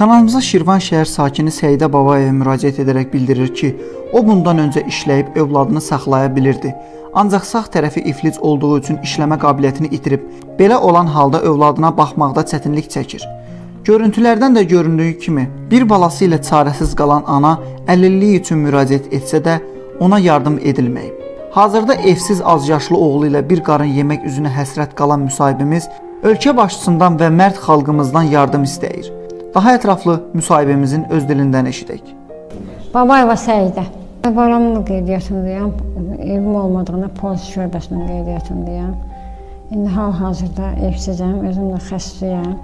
Kanalımıza Şirvan şəhər sakini Səidə Babayeva müraciət edərək bildirir ki, o bundan öncə işləyib övladını saxlaya bilirdi. Ancaq sağ tərəfi iflic olduğu üçün işləmə qabiliyyətini itirib. Belə olan halda övladına baxmaqda çətinlik çəkir. Görüntülərdən də göründüyü kimi, bir balası ilə çarəsiz qalan ana əlilliyi üçün müraciət etsə də ona yardım edilməyib. Hazırda evsiz azyaşlı oğlu ilə bir qarın yemək üzünə həsrət qalan müsahibimiz ölkə başçısından və mərd xalqımızdan yardım istəyir. Daha ətraflı müsahibimizin öz dilindən eşidək. Babayeva Səidə. Baramın qeydiyyatındayım. Evim olmadığına polis şöbəsinin qeydiyyatındayım. İndi hal-hazırda evsizəm, özümlə xəstəyəm.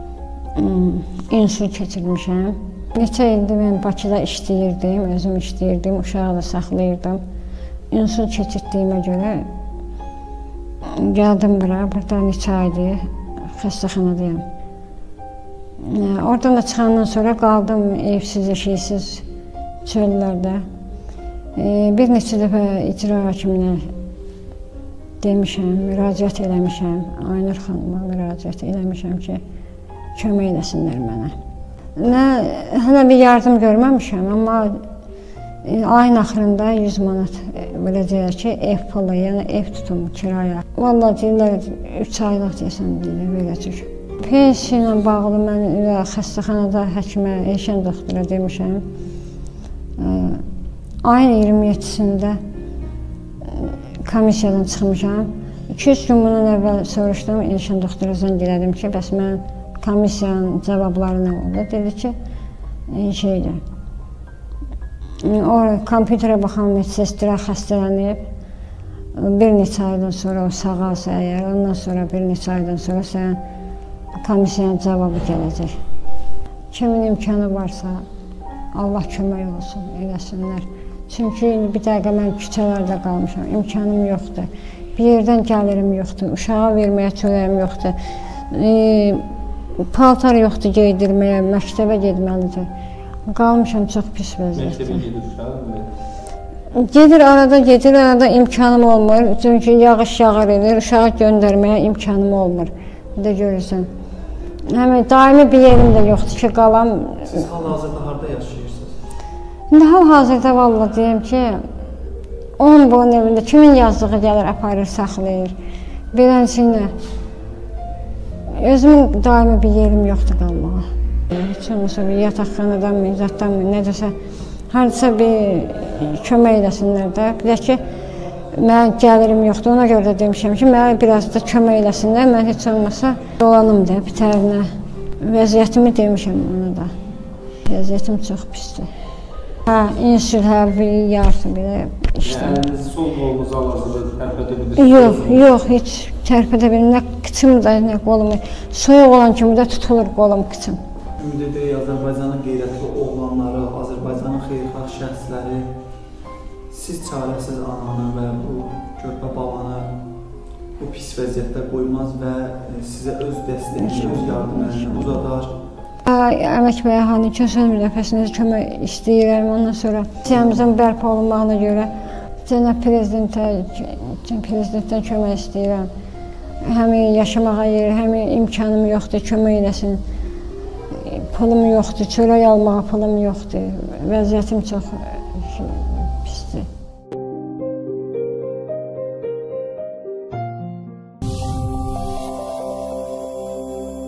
İnsül keçirmişəm. Neçə ildir mən Bakıda işləyirdim, özüm işləyirdim, uşağı da saxlayırdım. İnsül keçirdiyimə görə gəldim bura, burada neçə aydır xəstəxanadayım. Oradan da çıxandan sonra qaldım evsiz, eşiksiz çöllərdə. Bir neçə dəfə icra hakiminə demişəm, müraciət eləmişəm. Aynur xanıma müraciət eləmişəm ki, kömək eləsinlər mənə. Hələ bir yardım görməmişəm, amma ayın axırında 100 manat verəcəyək ki, ev pulu, yəni ev tutumu, kiraya. Vallahi deyirlər, 3 aylıq deyəsən deyirlər, verəcək. Pensiya ilə bağlı mən xəstəxanada həkimə, Elşən doktora demişəm. Ayın 27-sində komissiyadan çıxmışam. 2-3 gün bundan əvvəl soruşdum, Elşən doktora zəng elədim ki, bəs mən komissiyanın cavabları nə oldu? Dedi ki, şeydir, o kompüterə baxan medsestra xəstələnib, bir neçə aydan sonra o sağalsa əgər, ondan sonra bir neçə aydan sonra sən komissiyanın cavabı gələcək. Kimin imkanı varsa, Allah kömək olsun, eləsinlər. Çünki bir dəqiqə mən küçələrdə qalmışam, imkanım yoxdur. Bir yerdən gəlirim yoxdur, uşağa verməyə çörəyim yoxdur. Paltar yoxdur geydirməyə, məktəbə getməlidir. Qalmışam çox pis vəziyyətdə. Məktəbə gedir uşaq mı? Gedir arada imkanım olmur. Çünki yağış yağır edir, uşağı göndərməyə imkanım olmur. Bir də görürsən. Daimi bir yerim də yoxdur ki, qalam. Siz hal-hazırda harada yaşayırsınız? İndi hal-hazırda vallahi deyim ki, onun bunun evində kimin yazdığı gəlir, aparır, saxlayır. Beləncə, özümün daimi bir yerim yoxdur qalmağa. Heç olmasa bir yataqxanadan mı, zatdan mı, nə desə, haradasa bir kömək eləsinlər də. Bir də ki, mən gəlirim yoxdur, ona görə də demişəm ki, mənə biraz da kömək eləsinlər, mən heç olmasa dolanım da bitərinə. Vəziyyətimi demişəm ona da. Vəziyyətim çox pisdir. İnsül, bir yardım, belə işləmir. Yəni, sol qolunuzu hal-hazırda tərpədə bilirsiniz? Yox, heç tərpədə bilmir. Nə qıçım da, nə qolum. Soyuq olan kimi də tutulur qolum, qıçım. Ümid edirik, Azərbaycanın qeyrətli oğlanları, Azərbaycanın xeyirxah şəxsləri siz çarəsiz ananı və bu körpə balanı bu pis vəziyyətdə qoymaz və sizə öz dəstəyini, öz yardımını uzadar. Əmək bəyanı köşən müdafiəsində kömək istəyirəm. Ondan sonra siyamızın bərpa olunmağına görə cənab prezidentdən kömək istəyirəm. Həm yaşamağa yer, həm imkanım yoxdur, kömək eləsin. Pulum yoxdur, çörək almağa pulum yoxdur. Vəziyyətim çox